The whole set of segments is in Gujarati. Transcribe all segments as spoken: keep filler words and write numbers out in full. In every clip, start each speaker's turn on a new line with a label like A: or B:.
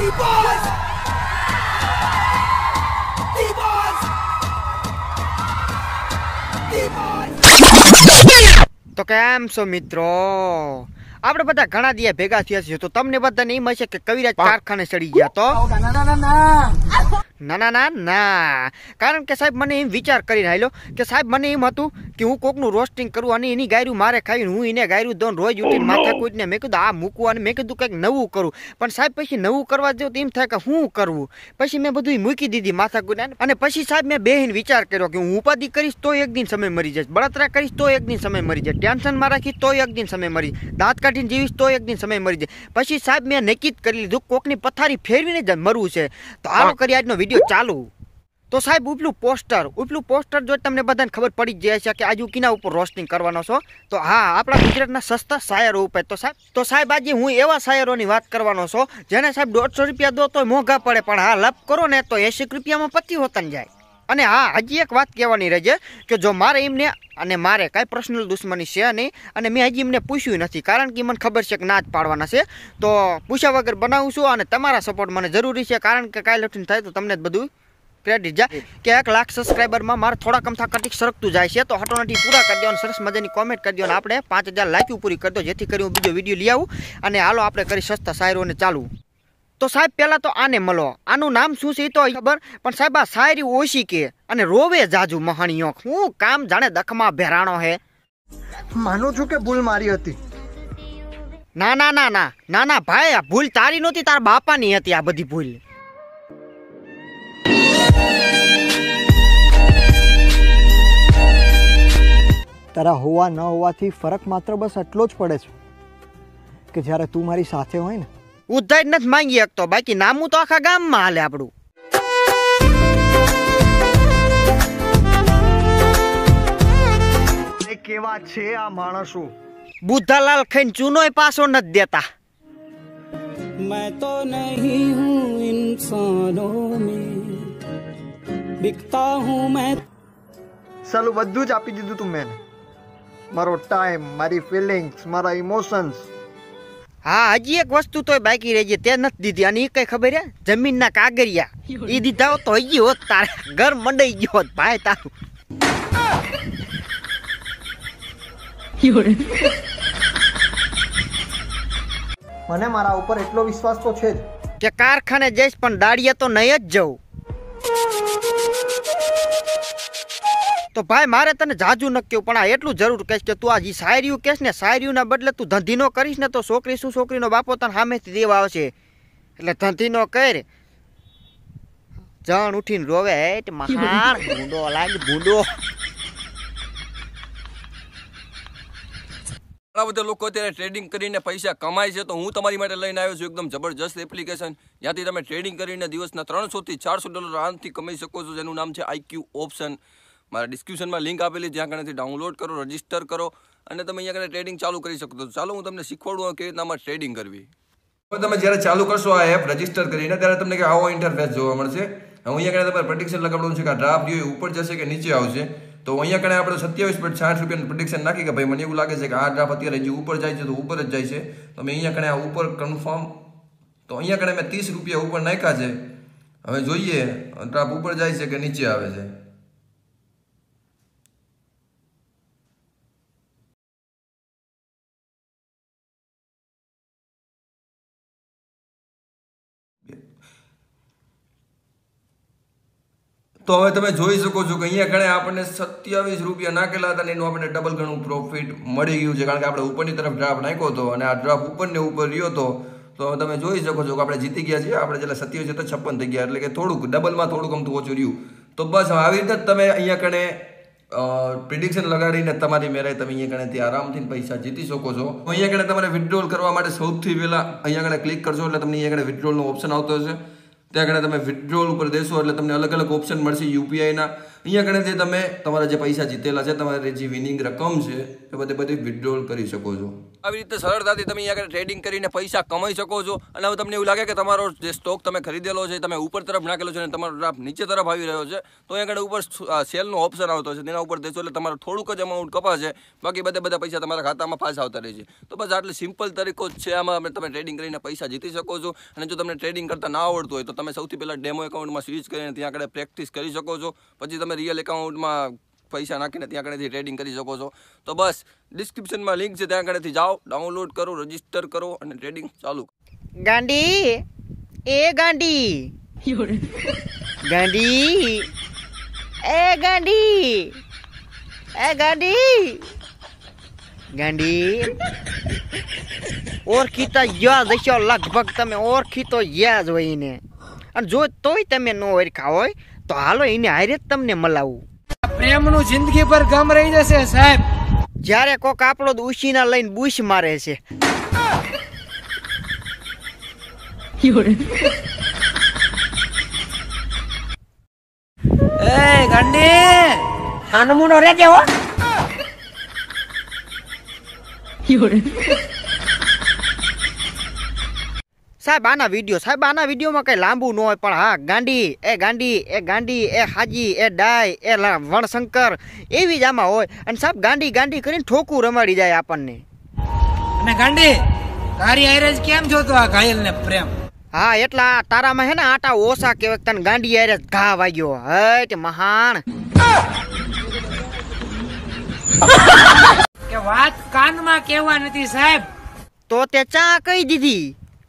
A: તો કેમ છો મિત્રો? આપણે બધા ઘણા દિયા ભેગા થયા છીએ, તો તમને બધાને એમ હશે કે કવિરાજ કારખાને ચડી ગયા. તો ના ના ના ના, કારણ કે સાહેબ મને એમ વિચાર કરીને આવેલો કે સાહેબ મને એમ હતું કે હું કોકનું રોસ્ટિંગ કરું અને એની ગાયરું મારે ખાઈને હું એને ગાયરું દઉં રોજ ઉઠીને માથા કૂટને. મેં કીધું આ મૂકવું અને મેં કીધું કંઈક નવું કરું, પણ સાહેબ પછી નવું કરવા દઉં તો એમ થાય કે શું કરવું. પછી મેં બધું મૂકી દીધી માથા કૂટને, અને પછી સાહેબ મેં બેહીને વિચાર કર્યો કે હું ઉપાધિ કરીશ તો એક દિન સમય મરી જઈશ, બળતરા કરીશ તો એક દિન સમય મરી જાય, ટેન્શનમાં રાખીશ તો એક દિન સમય મરી જાય, દાંત કાઢીને જીવીશ તો એક દિન સમય મરી જાય. પછી સાહેબ મેં નક્કી જ કરી લીધું કોકની પથારી ફેરવીને જ મરવું છે. તો આલો કરી આજનો વિડીયો ચાલુ. તો સાહેબ ઉપલું પોસ્ટર ઉપલું પોસ્ટર જો તમને બધાને ખબર પડી જ જાય છે કે આજુ કિના ઉપર રોસ્ટિંગ કરવાનો છો. તો હા, આપણા ગુજરાતના સસ્તા શાયરો ઉપર. તો સાહેબ તો સાહેબ આજે હું એવા શાયરોની વાત કરવાનો છું જેને સાહેબ દોઢસો રૂપિયા દો તો મોંઘા પડે, પણ હા લપ કરો ને તો એસી રૂપિયામાં પતી હોતન જાય. અને હા, હજી એક વાત કહેવાની રહેજે કે જો મારે એમને અને મારે કાંઈ પર્સનલ દુશ્મની છે નહીં, અને મેં હજી એમને પૂછ્યું નથી, કારણ કે મને ખબર છે કે ના જ પાડવાના છે. તો પૂછ્યા વગર બનાવું છું, અને તમારા સપોર્ટ મને જરૂરી છે, કારણ કે કાંઈ લઠીને થાય તો તમને જ બધું ક્રેડિટ જાય કે એક લાખ સબસ્ક્રાઈબરમાં મારે થોડા કમથા કટીક સરકતું જાય છે. તો હટોનટી પૂરા કરી દો અને સરસ મજાની કોમેન્ટ કરી દો, અને આપણે પાંચ હજાર લાઈક પૂરી કરી દો, જેથી કરી હું બીજો વિડીયો લઈ આવું. અને હાલો આપણે કરી સસ્તા શાયરોને ચાલુ. તો સાહેબ પહેલાં તો આને મળો, આનું નામ શું છે એ તો ખબર, પણ સાહેબ આ શાયરી ઓછી કે અને રોવે જાજુ મહાણીઓ. હું કામ જાણે દખમાં ભેરાણો હે.
B: માનું છું કે ભૂલ મારી હતી.
A: ના ના ના ના ના ના ભાઈ, આ ભૂલ તારી નહોતી, તારા બાપાની હતી આ બધી ભૂલ.
B: તારા હોવા ન હોવાથી ફરક માત્ર બસ એટલો જ પડે છે કે જ્યારે તું મારી સાથે હોય ને.
A: ઉધાર નથી માંગી શકતો, બાકી નામું તો આખા ગામમાં હાલે આપણું.
B: કેવા છે આ માણસો?
A: બુદ્ધાલાલ ખાઈને ચૂનોય પાછો નથી દેતા.
C: मैं तो नहीं हूँ इंसानों में, बिकता हूँ मैं.
B: સાલું બધું જ આપી દીધું તું મેં, મારો ટાઈમ, મારી ફિલિંગ્સ, મારા ઇમોશન્સ.
A: હા, હજી એક વસ્તુ તોય બાકી રહી ગઈ, તે નથી દીધી. અને એ કઈ ખબર હે? જમીનના કાગરિયા એ દીધા હોત તો હજી હોત તારે ઘર મંડાઈ ગયો હોત ભાઈ તારું.
B: મને મારા ઉપર એટલો વિશ્વાસ તો છે જ
A: કે કારખાને જઈશ પણ દાડિયા તો નહીં જ જવું. તો ભાઈ મારે તને જાજુ ન કેવું, પણ આ એટલું જરૂર કહીશ કે તું આ જે શાયરીઓ કહેશ ને, શાયરીઓના બદલે તું ધંધીનો કરીશ ને તો છોકરી શું છોકરીનો બાપો તને સામેથી દેવા આવશે. એટલે ધંધીનો કર. જણ ઉઠીને રોવે હેટ મહાણ ભૂંડો લાગ ભૂંડો.
D: ઘણા બધા લોકો અત્યારે ટ્રેડિંગ કરીને પૈસા કમાય છે, તો હું તમારી માટે લઈને આવ્યો છું એકદમ જબરજસ્ત એપ્લિકેશન, જ્યાંથી તમે ટ્રેડિંગ કરીને દિવસના ત્રણસોથી ચારસો ડોલર આરામથી કમાઈ શકો છો, જેનું નામ છે આઈક્યુ ઓપ્શન. મારા ડિસ્ક્રિપ્શનમાં લિંક આપેલી, જ્યાં કણેથી ડાઉનલોડ કરો, રજીસ્ટર કરો, અને તમે અહીંયા કણે ટ્રેડિંગ ચાલુ કરી શકો છો. ચાલો હું તમને શીખવાડું કેવી રીતના આમાં ટ્રેડિંગ કરવી. હવે તમે જ્યારે ચાલુ કરશો આ એપ રજીસ્ટર કરીને, ત્યારે તમને કે આવો ઇન્ટરફેસ જોવા મળશે. હવે અહીંયા કણે તમારે પ્રેડિક્શન લગાવવાનું છે કે આ ડ્રાફ્ટ જોઈએ ઉપર જશે કે નીચે આવશે. તો અહીંયા કણે આપણે સત્યાવીસ પોઈન્ટ સાઠ રૂપિયાનું પ્રેડિક્શન નાખી કે ભાઈ મને એવું લાગે છે કે આ ડ્રાફ્ટ અત્યારે જે ઉપર જાય છે તો ઉપર જ જાય છે. તો મેં અહીંયા કણે આ ઉપર કન્ફર્મ, તો અહીંયા કણે મેં ત્રીસ રૂપિયા ઉપર નાખ્યા છે. હવે જોઈએ ડ્રાફ્ટ ઉપર જાય છે કે નીચે આવે છે. તો હવે તમે જોઈ શકો છો કે અહીંયા કણે આપણને સત્યાવીસ રૂપિયા નાખેલા હતા, અને એનું આપણે ડબલ ગણું પ્રોફિટ મળી ગયું છે, કારણ કે આપણે ઉપરની તરફ ડ્રાફ્ટ નાખ્યો હતો અને આ ડ્રાફ્ટ ઉપરને ઉપર રહ્યો હતો. તો તમે જોઈ શકો છો કે આપણે જીતી ગયા છીએ. આપણે જેટલા સત્યાવીસ હતા છપ્પન થઈ ગયા, એટલે કે થોડુંક ડબલમાં થોડુંક અમથું ઓછું રહ્યું. તો બસ આવી રીતે જ તમે અહીંયા કણે પ્રિડિક્શન લગાડીને તમારી મેરે તમે અહીંયા કણેથી આરામથી પૈસા જીતી શકો છો. અહીંયા કણે તમારે વિથડ્રોલ કરવા માટે સૌથી પહેલાં અહીંયા કણે ક્લિક કરશો એટલે તમને અહીંયા કણે વિથડ્રોલનો ઓપ્શન આવતો હશે. ત્યાં કણે તમે વિથડ્રોલ ઉપર દેશો એટલે તમને અલગ અલગ ઓપ્શન મળશે યુપીઆઈના. અહીંયા કણેથી તમે તમારા જે પૈસા જીતેલા છે, તમારી જે વિનિંગ રકમ છે એ બધી બધી વિથડ્રોલ કરી શકો છો. આવી રીતે સરળતાથી તમે અહીંયા આગળ ટ્રેડિંગ કરીને પૈસા કમાઈ શકો છો. અને હવે તમને એવું લાગે કે તમારો જે સ્ટોક તમે ખરીદેલો છે તમે ઉપર તરફ નાખેલો છે અને તમારો ગ્રાફ નીચે તરફ આવી રહ્યો છે, તો અહીંયા આગળ ઉપર સેલનો ઓપ્શન આવતો છે, તેના ઉપર દેશો એટલે તમારું થોડુંક જ અમાઉન્ટ કપાશે, બાકી બધા બધા પૈસા તમારા ખાતામાં પાછા આવતા રહે છે. તો બસ આટલી સિમ્પલ તરીકો જ છે, આમાં તમે ટ્રેડિંગ કરીને પૈસા જીતી શકો છો. અને જો તમને ટ્રેડિંગ કરતા ના આવડતું હોય તો તમે સૌથી પહેલાં ડેમો એકાઉન્ટમાં સ્વિચ કરીને ત્યાં આગળ પ્રેક્ટિસ કરી શકો છો. પછી તમે રિયલ એકાઉન્ટમાં પૈસા નાખીને ત્યાં આગળથી ટ્રેડિંગ કરી શકો છો. તો બસ ડિસ્ક્રિપ્શનમાં લિંક છે, ત્યાં આગળથી જાઓ, ડાઉનલોડ કરો, રજીસ્ટર કરો અને ટ્રેડિંગ ચાલુ.
A: ગાંડી એ ગાંડી ગાંડી એ ગાંડી એ ગાંડી ગાંડી ઓળખીતા યાદ હશો લગભગ, તમે ઓળખીતો યાદ હોય એને. અને જો તોય તમે ન ઓળખા હોય તો હાલો એને હારે જ તમને મલાવું.
E: પ્રેમનું જિંદગી પર ગમ રહી જશે સાહેબ.
A: જ્યારે કોક આપણો ઉશીના લઈને બુશ મારે છે.
E: એ ગાંડી
F: આનમુનો રેજે હો.
A: સાહેબ આના વિડીયો સાહેબ આના વિડીયોમાં કઈ લાંબુ ન હોય, પણ હા ગાંડી એ ગાંડી એ ગાંડી એ હાજી એ ડાય એ વણશંકર એવી જ આમાં હોય. અને સાહેબ ગાંડી ગાંડી કરીને ઠોકું રમાડી જાય આપણને.
E: અને ગાંડી તારી આયરેજ કેમ જોતો આ ઘાયલ ને પ્રેમ?
A: હા એટલા તારામાં હે ને આટા ઓછા કેવાય, તને ગાંડી આયરે ઘા વાગ્યો. હે મહાન
E: કે વાત કાનમાં કેવા નથી સાહેબ.
A: તો તે ચા કહી દીધી.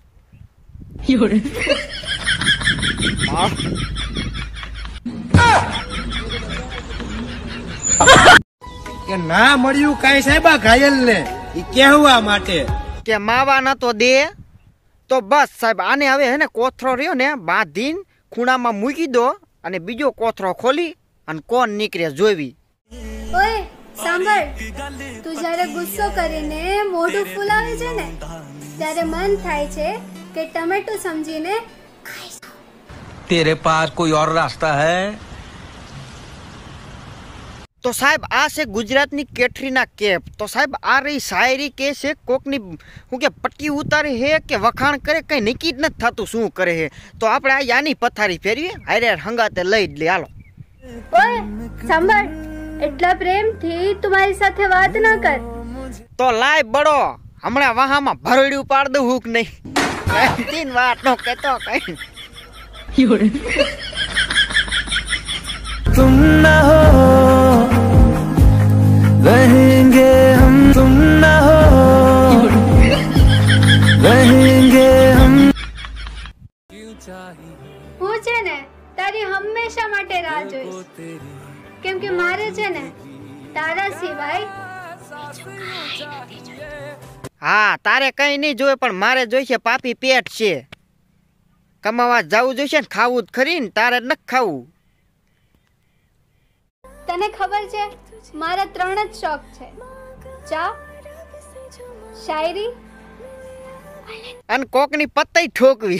E: કે ના મળ્યું કઈ સાહેબ આ ઘાયલ ને ઈ કહેવા માટે
A: કે માવા ન તો દે. તો બસ સાહેબ આને હવે હે ને કોથરો રહ્યો ને બાંધીને ખૂણામાં મૂકી દો અને બીજો કોથરો ખોલી અને કોણ નીકળે જોવી.
G: ઓય સાંભળ, તું જ્યારે ગુસ્સો કરીને મોઢું ફૂલાવે છે ને ત્યારે મન થાય છે કે ટમેટો સમજીને
H: तेरे पास कोई और रास्ता है?
A: તો સાહેબ આ છે ગુજરાતની કેટરીના કેફ. તો સાહેબ આ રહી શાયરી કે છે કોકની હું કે પટ્ટી ઉતારે હે કે વખાણ કરે, કઈ નક્કી જ નથી થતું શું કરે હે. તો આપણે આ યાની પથારી ફેરવી હારે હંગાતે લઈ જ લે. હાલો
G: ઓય સાંભળ, એટલા પ્રેમથી તું મારી સાથે વાત ન કર.
A: તો લાય બડો, હમણાં વાહામાં ભરોડ્યું પાડ દઉં હુક નહીં. તીન વાત નો કહેતો કઈ.
C: तुम ना हो रहेंगे हम, तुम ना हो रहेंगे हम.
G: હું છે ને તારી હંમેશા માટે રાહ જોઈશ, કેમ કે મારે છે ને તારા સિવાય
A: હા તારે કઈ નહીં જોયે, પણ મારે જોઈશે પાપી પેટ છે. કમાવા જવું જોઈશે ને ખાવું જ ખરી ને, તારે ન ખાવું.
G: તને ખબર છે મારા ત્રણ જ શોખ છે, ચા, શાયરી
A: અને કોકની પત્તઈ ઠોકવી.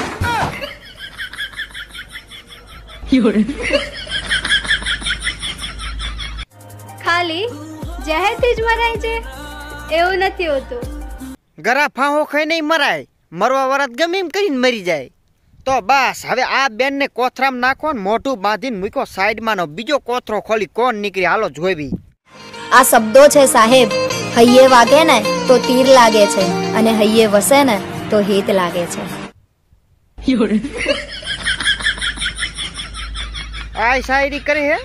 G: ખાલી જહેરથી જ મરાય છે એવું નથી હોતું.
A: ગરા ફાંહો ખાઈ નહીં મરાય, મરવા વરત ગમે એમ કરીને મરી જાય. તો બસ હવે આ બેન ને કોથરામ નાખો ને મોઢું બાંધીને મૂકો સાઈડમાં નો બીજો કોથરો ખોલી કોણ નીકળી હાલો જોઈવી.
I: આ શબ્દો છે સાહેબ, હૈયે વાગે ને તો તીર લાગે છે અને હૈયે વસે ને તો હિત લાગે છે.
A: આ શાયરી કરે હે,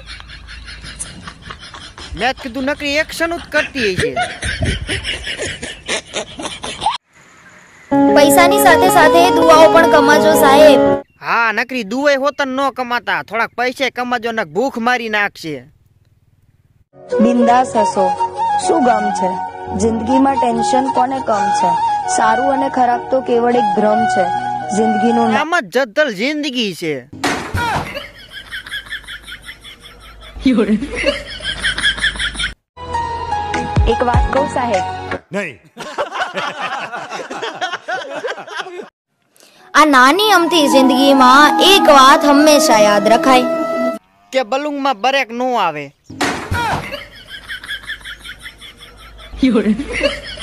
A: મેં કીધું નકરી એક્શન જ કરતી છે.
I: પૈસાની સાથે સાથે દુઆઓ પણ કમાજો સાહેબ.
A: હા નકરી દુવાઈ હોતન ન કમાતા, થોડાક પૈસે કમાજો ને ભૂખ મારી નાખશે.
J: બિંદાસ હસો, શું ગમ છે જિંદગીમાં? ટેન્શન કોને કમ છે? સારું અને ખરાબ તો કેવળ એક ભ્રમ છે. જિંદગીનું
A: આમ જ જદ્દલ જિંદગી છે.
J: એક વાત કહું સાહેબ,
H: नहीं.
I: આ નાની અમથી જિંદગીમાં એક વાત હંમેશા યાદ રખાય
A: કે બલુંગમાં બ્રેક નો આવે.